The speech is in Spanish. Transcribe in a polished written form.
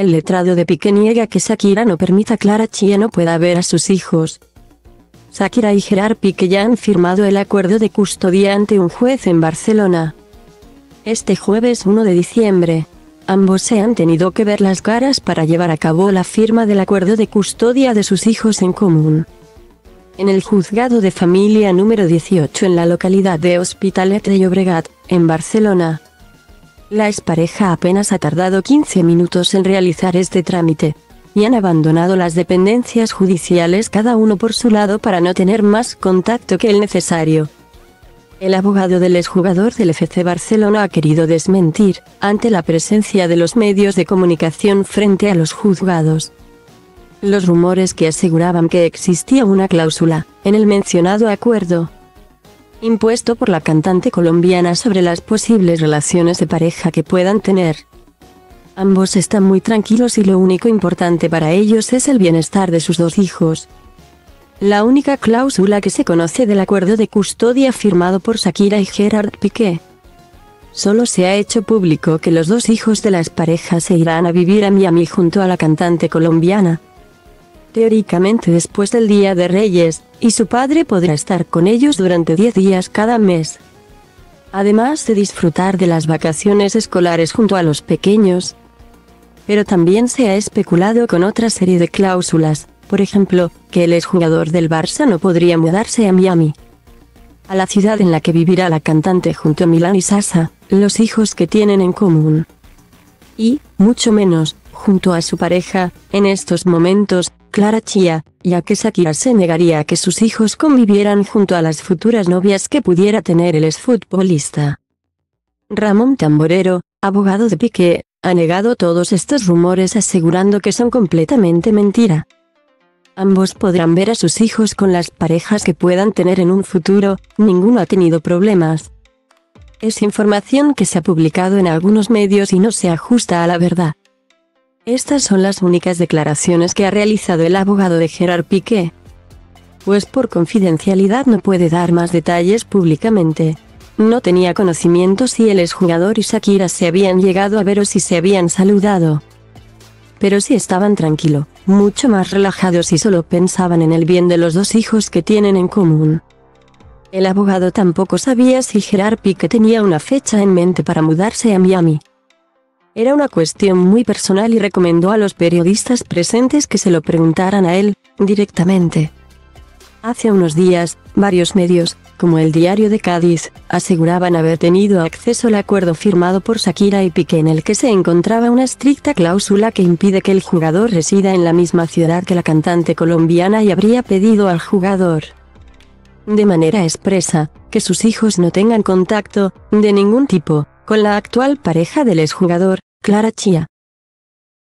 El letrado de Piqué niega que Shakira no permita Clara Chia no pueda ver a sus hijos. Shakira y Gerard Piqué ya han firmado el acuerdo de custodia ante un juez en Barcelona. Este jueves 1 de diciembre, ambos se han tenido que ver las caras para llevar a cabo la firma del acuerdo de custodia de sus hijos en común. En el juzgado de familia número 18 en la localidad de Hospitalet de Llobregat, en Barcelona. La expareja apenas ha tardado 15 minutos en realizar este trámite, y han abandonado las dependencias judiciales cada uno por su lado para no tener más contacto que el necesario. El abogado del exjugador del FC Barcelona ha querido desmentir, ante la presencia de los medios de comunicación frente a los juzgados, los rumores que aseguraban que existía una cláusula, en el mencionado acuerdo, impuesto por la cantante colombiana sobre las posibles relaciones de pareja que puedan tener. Ambos están muy tranquilos y lo único importante para ellos es el bienestar de sus dos hijos. La única cláusula que se conoce del acuerdo de custodia firmado por Shakira y Gerard Piqué. Solo se ha hecho público que los dos hijos de la expareja se irán a vivir a Miami junto a la cantante colombiana, teóricamente después del Día de Reyes, y su padre podrá estar con ellos durante 10 días cada mes. Además de disfrutar de las vacaciones escolares junto a los pequeños. Pero también se ha especulado con otra serie de cláusulas, por ejemplo, que el exjugador del Barça no podría mudarse a Miami, a la ciudad en la que vivirá la cantante junto a Milán y Sasha, los hijos que tienen en común. Y, mucho menos, junto a su pareja, en estos momentos, Clara Chia, ya que Shakira se negaría a que sus hijos convivieran junto a las futuras novias que pudiera tener el exfutbolista. Ramón Tamborero, abogado de Piqué, ha negado todos estos rumores asegurando que son completamente mentira. Ambos podrán ver a sus hijos con las parejas que puedan tener en un futuro, ninguno ha tenido problemas. Es información que se ha publicado en algunos medios y no se ajusta a la verdad. Estas son las únicas declaraciones que ha realizado el abogado de Gerard Piqué, pues por confidencialidad no puede dar más detalles públicamente. No tenía conocimiento si el exjugador y Shakira se habían llegado a ver o si se habían saludado. Pero sí estaban tranquilos, mucho más relajados y solo pensaban en el bien de los dos hijos que tienen en común. El abogado tampoco sabía si Gerard Piqué tenía una fecha en mente para mudarse a Miami. Era una cuestión muy personal y recomendó a los periodistas presentes que se lo preguntaran a él, directamente. Hace unos días, varios medios, como el Diario de Cádiz, aseguraban haber tenido acceso al acuerdo firmado por Shakira y Piqué en el que se encontraba una estricta cláusula que impide que el jugador resida en la misma ciudad que la cantante colombiana y habría pedido al jugador, de manera expresa, que sus hijos no tengan contacto, de ningún tipo, con la actual pareja del exjugador, Clara Chia.